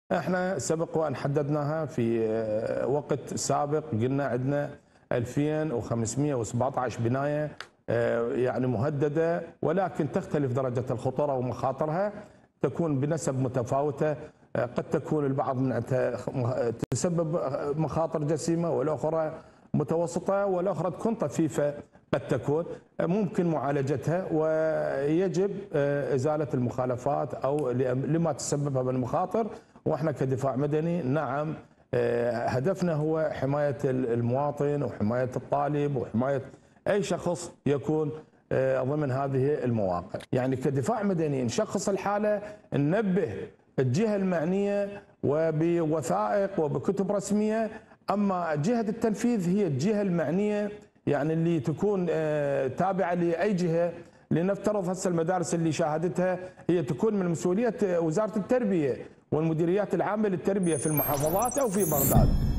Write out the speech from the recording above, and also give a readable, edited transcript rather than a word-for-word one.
احنا سبق وان حددناها في وقت سابق، قلنا عندنا 2517 بنايه يعني مهدده، ولكن تختلف درجه الخطوره ومخاطرها، تكون بنسب متفاوته. قد تكون البعض من تسبب مخاطر جسيمه، والاخرى متوسطه، والاخرى تكون طفيفه. قد تكون ممكن معالجتها، ويجب ازاله المخالفات او لما تسببها من مخاطر. واحنا كدفاع مدني نعم هدفنا هو حمايه المواطن وحمايه الطالب وحمايه اي شخص يكون ضمن هذه المواقع. يعني كدفاع مدني نشخص الحاله، ننبه الجهه المعنيه وبوثائق وبكتب رسميه. اما جهه التنفيذ هي الجهه المعنيه، يعني اللي تكون تابعه لاي جهه. لنفترض هسه المدارس اللي شاهدتها هي تكون من مسؤوليه وزاره التربيه والمديريات العامه للتربيه في المحافظات او في بغداد.